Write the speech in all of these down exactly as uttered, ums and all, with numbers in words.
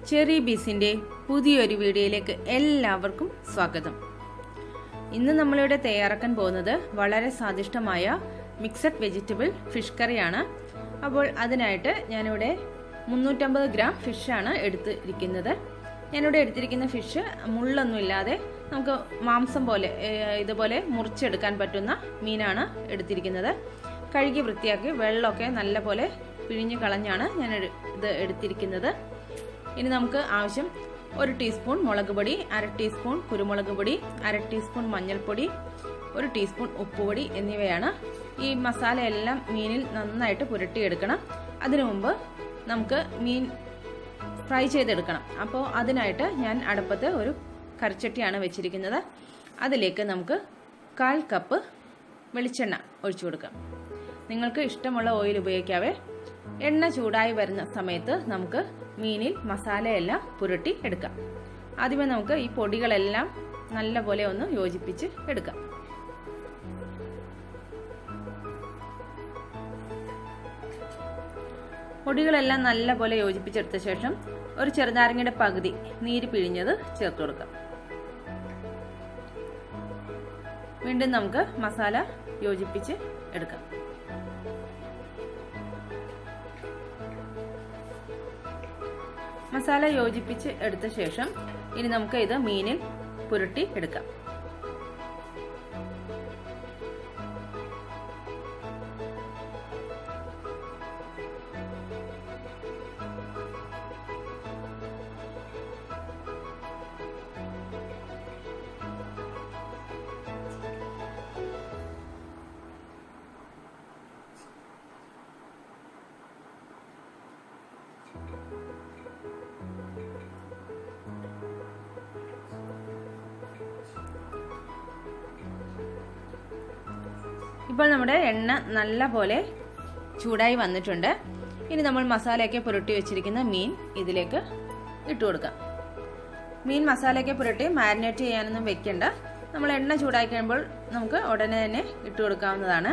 Cherry ബീസിന്റെ പുതിയൊരു വീഡിയോയിലേക്ക് എല്ലാവർക്കും സ്വാഗതം. ഇന്ന് നമ്മളിവിടെ തയ്യാറാക്കാൻ പോകുന്നത് വളരെ സ്വാദിഷ്ടമായ മിക്സഡ് വെജിറ്റബിൾ ഫിഷ് കറിയാണ്. അപ്പോൾ അതിനായിട്ട് ഞാനിവിടെ മുന്നൂറ്റമ്പത് ഗ്രാം ഫിഷാണ് എടുത്തിരിക്കുന്നത്. ഞാനിവിടെ എടുത്തിരിക്കുന്ന ഫിഷ് മുള്ളൊന്നും ഇല്ലാതെ നമുക്ക് മാംസം പോലെ ഇതുപോലെ മുറിച്ചെടുക്കാൻ പറ്റുന്ന മീനാണ് എടുത്തിരിക്കുന്നത്. കഴുകി വൃത്തിയാക്കി വെള്ളമൊക്കെ നല്ല പോലെ പിഴിഞ്ഞ് കളഞ്ഞാണ് ഞാൻ ഇത് എടുത്തിരിക്കുന്നത്. ഇനി നമുക്ക് ആവശ്യം ഒരു ടീസ്പൂൺ മുളക് പൊടി, അര ടീസ്പൂൺ കുരുമുളക് പൊടി, അര ടീസ്പൂൺ മഞ്ഞൾപ്പൊടി, ഒരു ടീസ്പൂൺ ഉപ്പുപൊടി എന്നിവയാണ്. ഈ മസാല എല്ലാം മീനിൽ നന്നായിട്ട് പുരട്ടിയെടുക്കണം. അതിനു മുമ്പ് നമുക്ക് മീൻ ഫ്രൈ ചെയ്തെടുക്കണം. അപ്പോൾ അതിനായിട്ട് ഞാൻ അടുപ്പത്ത് ഒരു കറിച്ചട്ടിയാണ് വെച്ചിരിക്കുന്നത്. അതിലേക്ക് നമുക്ക് കാൽ കപ്പ് വെളിച്ചെണ്ണ ഒഴിച്ചു കൊടുക്കാം. നിങ്ങൾക്ക് ഇഷ്ടമുള്ള ഓയിൽ ഉപയോഗിക്കാവേ. എണ്ണ ചൂടായി വരുന്ന സമയത്ത് നമുക്ക് മീനിൽ മസാലയെല്ലാം പുരട്ടി എടുക്കാം. ആദ്യമേ നമുക്ക് ഈ പൊടികളെല്ലാം നല്ലപോലെ ഒന്ന് യോജിപ്പിച്ച് എടുക്കാം. പൊടികളെല്ലാം നല്ലപോലെ യോജിപ്പിച്ചെടുത്ത ശേഷം ഒരു ചെറുനാരങ്ങയുടെ പകുതി നീര് പിഴിഞ്ഞത് ചേർത്ത് കൊടുക്കാം. വീണ്ടും നമുക്ക് മസാല യോജിപ്പിച്ച് എടുക്കാം. മസാല യോജിപ്പിച്ച് എടുത്ത ശേഷം ഇനി നമുക്ക് ഇത് മീനിൽ പുരട്ടി എടുക്കാം. ഇപ്പോൾ നമ്മുടെ എണ്ണ നല്ല പോലെ ചൂടായി വന്നിട്ടുണ്ട്. ഇനി നമ്മൾ മസാലയൊക്കെ പുരട്ടി വെച്ചിരിക്കുന്ന മീൻ ഇതിലേക്ക് ഇട്ട് കൊടുക്കാം. മീൻ മസാലയൊക്കെ പുരട്ടി മാരിനേറ്റ് ചെയ്യാനൊന്നും വെക്കണ്ട. നമ്മൾ എണ്ണ ചൂടായി കഴിയുമ്പോൾ നമുക്ക് ഉടനെ തന്നെ ഇട്ട് കൊടുക്കാവുന്നതാണ്.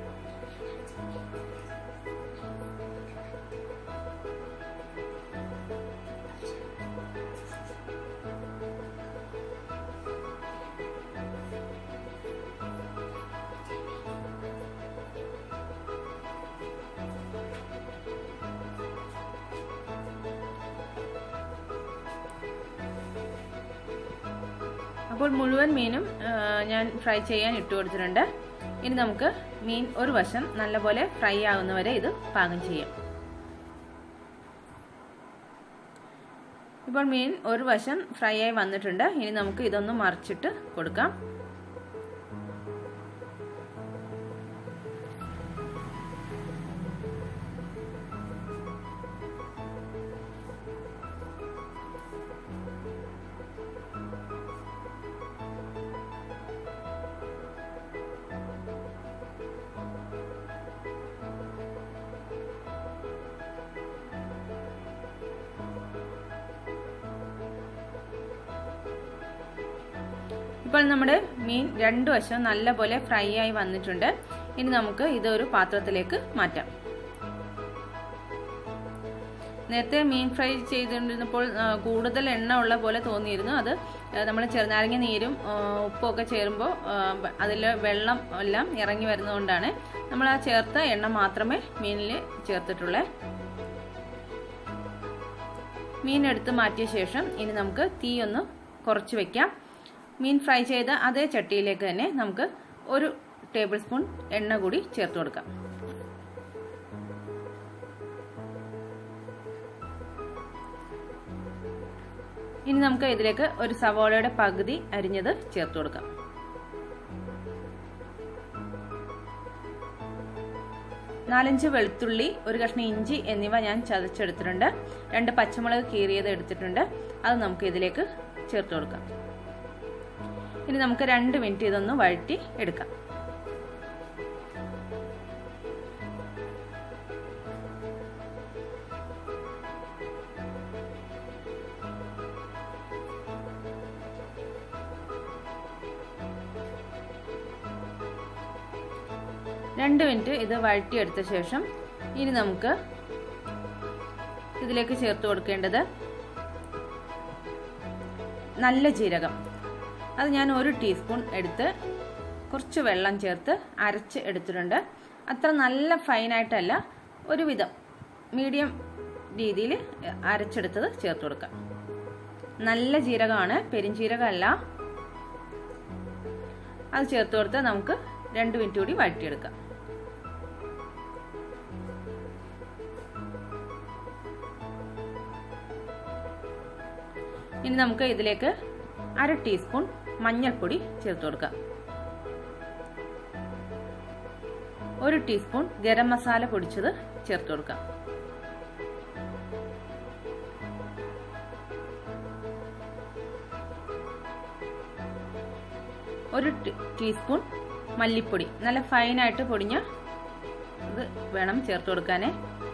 അപ്പോൾ മുഴുവൻ മീനും ഞാൻ ഫ്രൈ ചെയ്യാൻ ഇട്ട് കൊടുത്തിട്ടുണ്ട്. ഇനി നമുക്ക് മീൻ ഒരു വശം നല്ലപോലെ ഫ്രൈ ആകുന്നവരെ ഇത് പാകം ചെയ്യാം. ഇപ്പോൾ മീൻ ഒരു വശം ഫ്രൈ ആയി വന്നിട്ടുണ്ട്. ഇനി നമുക്ക് ഇതൊന്ന് മറിച്ചിട്ട് കൊടുക്കാം. ഇപ്പോൾ നമ്മുടെ മീൻ രണ്ടു വശവും നല്ലപോലെ ഫ്രൈ ആയി വന്നിട്ടുണ്ട്. ഇനി നമുക്ക് ഇതൊരു പാത്രത്തിലേക്ക് മാറ്റാം. നേരത്തെ മീൻ ഫ്രൈ ചെയ്തുകൊണ്ടിരുന്നപ്പോൾ കൂടുതൽ എണ്ണ ഉള്ള പോലെ തോന്നിയിരുന്നു. അത് നമ്മൾ ചെറുനാരങ്ങ നീരും ഉപ്പൊക്കെ ചേരുമ്പോൾ അതിൽ വെള്ളം എല്ലാം ഇറങ്ങി വരുന്നതുകൊണ്ടാണ്. നമ്മൾ ആ ചേർത്ത എണ്ണ മാത്രമേ മീനിൽ ചേർത്തിട്ടുള്ളൂ. മീൻ എടുത്ത് മാറ്റിയ ശേഷം ഇനി നമുക്ക് തീ ഒന്ന് കുറച്ച് വെക്കാം. മീൻ ഫ്രൈ ചെയ്ത അതേ ചട്ടിയിലേക്ക് തന്നെ നമുക്ക് ഒരു ടേബിൾ സ്പൂൺ എണ്ണ കൂടി ചേർത്ത് കൊടുക്കാം. ഇനി നമുക്ക് ഇതിലേക്ക് ഒരു സവാളയുടെ പകുതി അരിഞ്ഞത് ചേർത്ത് കൊടുക്കാം. നാലഞ്ച് വെളുത്തുള്ളി, ഒരു കഷ്ണം ഇഞ്ചി എന്നിവ ഞാൻ ചതച്ചെടുത്തിട്ടുണ്ട്. രണ്ട് പച്ചമുളക് കീറിയത് എടുത്തിട്ടുണ്ട്. അത് നമുക്ക് ഇതിലേക്ക് ചേർത്ത് കൊടുക്കാം. ഇനി നമുക്ക് രണ്ട് മിനിറ്റ് ഇതൊന്ന് വഴറ്റി എടുക്കാം. രണ്ട് മിനിറ്റ് ഇത് വഴറ്റിയെടുത്ത ശേഷം ഇനി നമുക്ക് ഇതിലേക്ക് ചേർത്ത് കൊടുക്കേണ്ടത് നല്ല ജീരകം, അത് ഞാൻ ഒരു ടീസ്പൂൺ എടുത്ത് കുറച്ച് വെള്ളം ചേർത്ത് അരച്ച് എടുത്തിട്ടുണ്ട്. അത്ര നല്ല ഫൈനായിട്ടല്ല, ഒരുവിധം മീഡിയം രീതിയിൽ അരച്ചെടുത്തത് ചേർത്ത് കൊടുക്കാം. നല്ല ജീരകമാണ്, പെരിഞ്ജീരകമല്ല. അത് ചേർത്ത് കൊടുത്ത് നമുക്ക് രണ്ട് മിനിറ്റ് കൂടി വഴറ്റിയെടുക്കാം. ഇനി നമുക്ക് ഇതിലേക്ക് അര ടീസ്പൂൺ മഞ്ഞൾപ്പൊടി ചേർത്ത് കൊടുക്കാം. ഒരു ടീസ്പൂൺ ഗരം മസാല പൊടിച്ചത് ചേർത്ത് കൊടുക്കാം. ഒരു ടീസ്പൂൺ മല്ലിപ്പൊടി, നല്ല ഫൈനായിട്ട് പൊടിഞ്ഞ ഇത് വേണം ചേർത്ത് കൊടുക്കാനേ.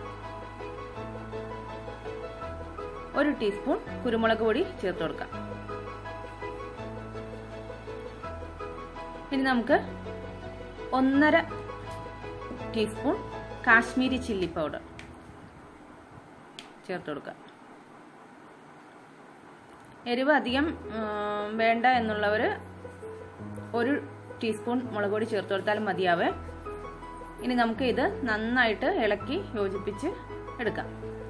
ഒരു ടീസ്പൂൺ കുരുമുളക് പൊടി ചേർത്ത് കൊടുക്കാം. ഇനി നമുക്ക് ഒന്നര ടീസ്പൂൺ കാശ്മീരി ചില്ലി പൗഡർ ചേർത്ത് കൊടുക്കാം. എരിവ് അധികം വേണ്ട എന്നുള്ളവർ ഒരു ടീസ്പൂൺ മുളക് പൊടി ചേർത്ത് കൊടുത്താലും മതിയാവേ. ഇനി നമുക്ക് ഇത് നന്നായിട്ട് ഇളക്കി യോജിപ്പിച്ച് എടുക്കാം.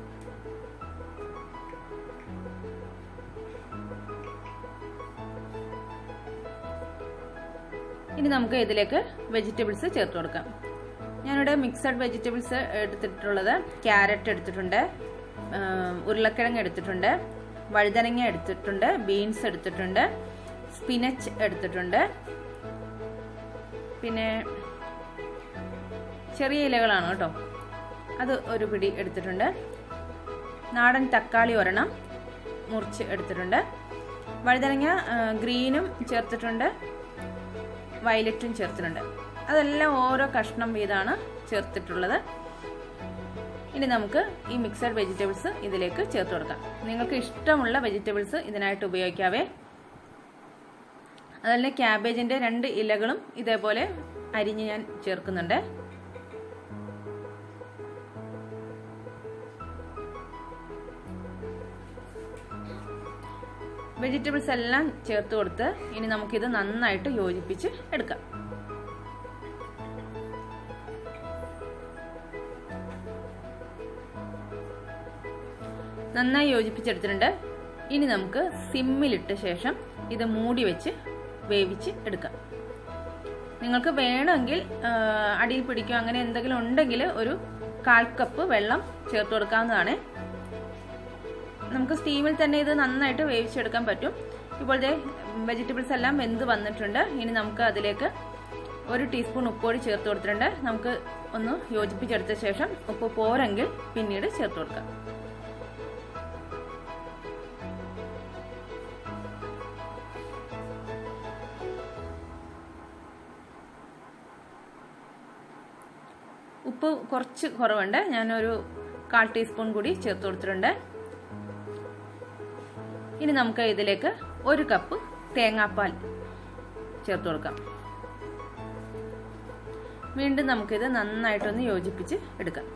ഇനി നമുക്ക് ഇതിലേക്ക് വെജിറ്റബിൾസ് ചേർത്ത് കൊടുക്കാം. ഞാനിവിടെ മിക്സഡ് വെജിറ്റബിൾസ് എടുത്തിട്ടുള്ളത് ക്യാരറ്റ് എടുത്തിട്ടുണ്ട്, ഉരുളക്കിഴങ്ങ് എടുത്തിട്ടുണ്ട്, വഴുതനങ്ങ എടുത്തിട്ടുണ്ട്, ബീൻസ് എടുത്തിട്ടുണ്ട്, സ്പിനച്ച് എടുത്തിട്ടുണ്ട്, പിന്നെ ചെറിയ ഇലകളാണ് കേട്ടോ, അത് ഒരു പിടി എടുത്തിട്ടുണ്ട്, നാടൻ തക്കാളി ഒരെണ്ണം മുറിച്ച് എടുത്തിട്ടുണ്ട്, വഴുതനങ്ങ ഗ്രീനും ചേർത്തിട്ടുണ്ട്, വയലറ്റും ചേർത്തിട്ടുണ്ട്. അതെല്ലാം ഓരോ കഷ്ണം വീതമാണ് ചേർത്തിട്ടുള്ളത്. ഇനി നമുക്ക് ഈ മിക്സഡ് വെജിറ്റബിൾസ് ഇതിലേക്ക് ചേർത്ത് കൊടുക്കാം. നിങ്ങൾക്ക് ഇഷ്ടമുള്ള വെജിറ്റബിൾസ് ഇതിനായിട്ട് ഉപയോഗിക്കാവേ. അതുപോലെ ക്യാബേജിന്റെ രണ്ട് ഇലകളും ഇതേപോലെ അരിഞ്ഞ് ഞാൻ ചേർക്കുന്നുണ്ട്. വെജിറ്റബിൾസ് എല്ലാം ചേർത്ത് കൊടുത്ത് ഇനി നമുക്കിത് നന്നായിട്ട് യോജിപ്പിച്ച് എടുക്കാം. നന്നായി യോജിപ്പിച്ചെടുത്തിട്ടുണ്ട്. ഇനി നമുക്ക് സിമ്മിലിട്ട ശേഷം ഇത് മൂടി വെച്ച് വേവിച്ച് എടുക്കാം. നിങ്ങൾക്ക് വേണമെങ്കിൽ അടിയിൽ പിടിക്കുക അങ്ങനെ എന്തെങ്കിലും ഉണ്ടെങ്കിൽ ഒരു കാൽ കപ്പ് വെള്ളം ചേർത്ത് കൊടുക്കാവുന്നതാണ്. നമുക്ക് സ്റ്റീമിൽ തന്നെ ഇത് നന്നായിട്ട് വേവിച്ചെടുക്കാൻ പറ്റും. ഇപ്പോഴത്തെ വെജിറ്റബിൾസ് എല്ലാം വെന്ത് വന്നിട്ടുണ്ട്. ഇനി നമുക്ക് അതിലേക്ക് ഒരു ടീസ്പൂൺ ഉപ്പുപൊടി ചേർത്ത് കൊടുത്തിട്ടുണ്ട്. നമുക്ക് ഒന്ന് യോജിപ്പിച്ചെടുത്ത ശേഷം ഉപ്പ് പോരെങ്കിൽ പിന്നീട് ചേർത്ത് കൊടുക്കാം. ഉപ്പ് കുറച്ച് കുറവുണ്ട്, ഞാനൊരു കാൽ ടീസ്പൂൺ കൂടി ചേർത്ത് കൊടുത്തിട്ടുണ്ട്. ഇനി നമുക്ക് ഇതിലേക്ക് ഒരു കപ്പ് തേങ്ങാപ്പാൽ ചേർത്ത് കൊടുക്കാം. വീണ്ടും നമുക്കിത് നന്നായിട്ടൊന്ന് യോജിപ്പിച്ച് എടുക്കാം.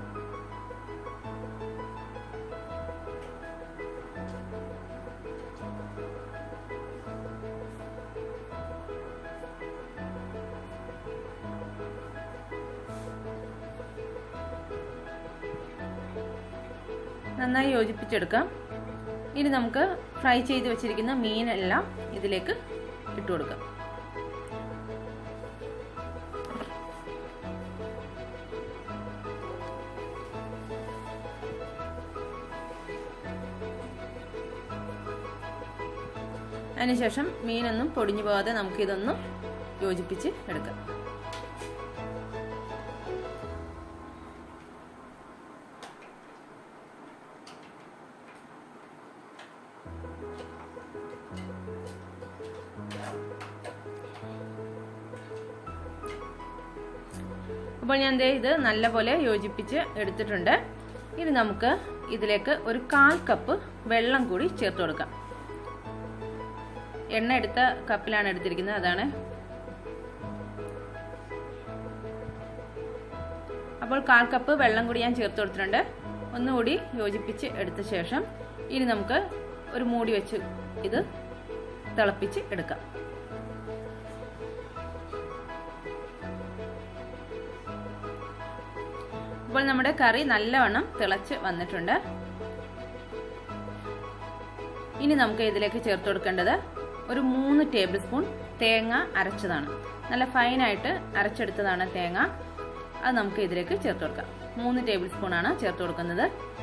നന്നായി യോജിപ്പിച്ചെടുക്കാം. ഇനി നമുക്ക് ഫ്രൈ ചെയ്ത് വെച്ചിരിക്കുന്ന മീനെല്ലാം ഇതിലേക്ക് ഇട്ട് കൊടുക്കാം. അതിനുശേഷം മീനൊന്നും പൊടിഞ്ഞു പോകാതെ നമുക്കിതൊന്ന് യോജിപ്പിച്ച് എടുക്കാം. അപ്പോൾ ഞാൻ ഇത് നല്ലപോലെ യോജിപ്പിച്ച് എടുത്തിട്ടുണ്ട്. ഇനി നമുക്ക് ഇതിലേക്ക് ഒരു കാൽ കപ്പ് വെള്ളം കൂടി ചേർത്ത് കൊടുക്കാം. എണ്ണ എടുത്ത കപ്പിലാണ് എടുത്തിരിക്കുന്നത്, അതാണ്. അപ്പോൾ കാൽ കപ്പ് വെള്ളം കൂടി ഞാൻ ചേർത്ത് കൊടുത്തിട്ടുണ്ട്. ഒന്നുകൂടി യോജിപ്പിച്ച് എടുത്ത ശേഷം ഇനി നമുക്ക് ഒരു മൂടി വെച്ച് ഇത് തിളപ്പിച്ച് എടുക്കാം. ഇപ്പോൾ നമ്മുടെ കറി നല്ലവണ്ണം തിളച്ച് വന്നിട്ടുണ്ട്. ഇനി നമുക്ക് ഇതിലേക്ക് ചേർത്ത് കൊടുക്കേണ്ടത് ഒരു മൂന്ന് ടേബിൾ സ്പൂൺ തേങ്ങ അരച്ചതാണ്. നല്ല ഫൈനായിട്ട് അരച്ചെടുത്തതാണ് തേങ്ങ. അത് നമുക്ക് ഇതിലേക്ക് ചേർത്ത് കൊടുക്കാം. മൂന്ന് ടേബിൾ സ്പൂൺ ആണ് ചേർത്ത് കൊടുക്കുന്നത്.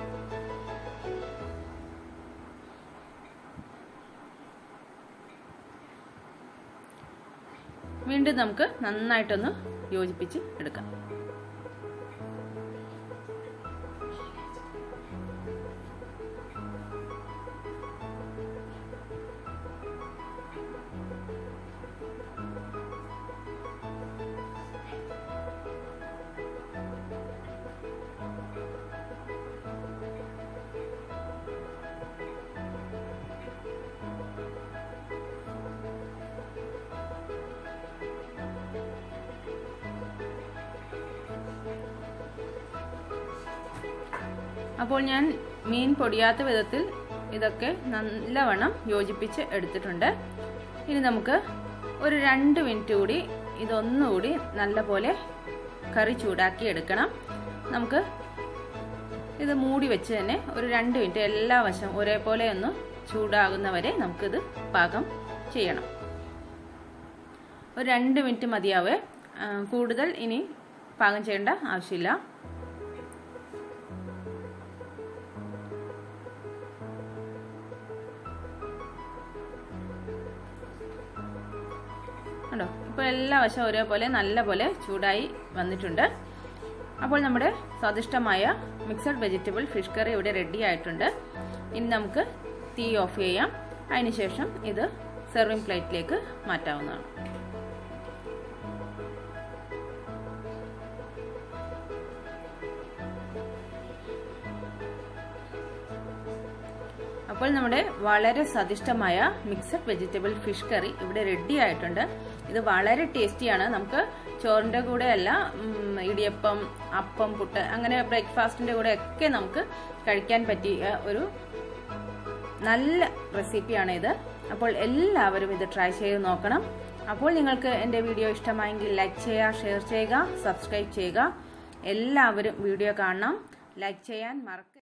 വീണ്ടും നമുക്ക് നന്നായിട്ടൊന്ന് യോജിപ്പിച്ച് എടുക്കാം. അപ്പോൾ ഞാൻ മീൻ പൊടിയാത്ത വിധത്തിൽ ഇതൊക്കെ നല്ലവണ്ണം യോജിപ്പിച്ച് എടുത്തിട്ടുണ്ട്. ഇനി നമുക്ക് ഒരു രണ്ട് മിനിറ്റ് കൂടി ഇതൊന്നുകൂടി നല്ലപോലെ കറി ചൂടാക്കി എടുക്കണം. നമുക്ക് ഇത് മൂടി വെച്ച് തന്നെ ഒരു രണ്ട് മിനിറ്റ് എല്ലാ വശം ഒരേപോലെ ഒന്ന് ചൂടാകുന്നവരെ നമുക്കിത് പാകം ചെയ്യണം. ഒരു രണ്ട് മിനിറ്റ് മതിയാവേ, കൂടുതൽ ഇനി പാകം ചെയ്യേണ്ട ആവശ്യമില്ല. കണ്ടോ, ഇപ്പോൾ എല്ലാ വശവും ഒരേപോലെ നല്ലപോലെ ചൂടായി വന്നിട്ടുണ്ട്. അപ്പോൾ നമ്മുടെ സ്വാദിഷ്ടമായ മിക്സഡ് വെജിറ്റബിൾ ഫിഷ് കറി ഇവിടെ റെഡി ആയിട്ടുണ്ട്. ഇനി നമുക്ക് തീ ഓഫ് ചെയ്യാം. അതിനുശേഷം ഇത് സെർവിങ് പ്ലേറ്റിലേക്ക് മാറ്റാവുന്നതാണ്. അപ്പോൾ നമ്മുടെ വളരെ സ്വാദിഷ്ടമായ മിക്സഡ് വെജിറ്റബിൾ ഫിഷ് കറി ഇവിടെ റെഡി ആയിട്ടുണ്ട്. ഇത് വളരെ ടേസ്റ്റിയാണ്. നമുക്ക് ചോറിൻ്റെ കൂടെ അല്ല, ഇടിയപ്പം, അപ്പം, പുട്ട്, അങ്ങനെ ബ്രേക്ക്ഫാസ്റ്റിൻ്റെ കൂടെ ഒക്കെ നമുക്ക് കഴിക്കാൻ പറ്റിയ ഒരു നല്ല റെസിപ്പിയാണ് ഇത്. അപ്പോൾ എല്ലാവരും ഇത് ട്രൈ ചെയ്ത് നോക്കണം. അപ്പോൾ നിങ്ങൾക്ക് എൻ്റെ വീഡിയോ ഇഷ്ടമായെങ്കിൽ ലൈക്ക് ചെയ്യുക, ഷെയർ ചെയ്യുക, സബ്സ്ക്രൈബ് ചെയ്യുക. എല്ലാവരും വീഡിയോ കാണണം. ലൈക്ക് ചെയ്യാൻ മറക്കരുത്.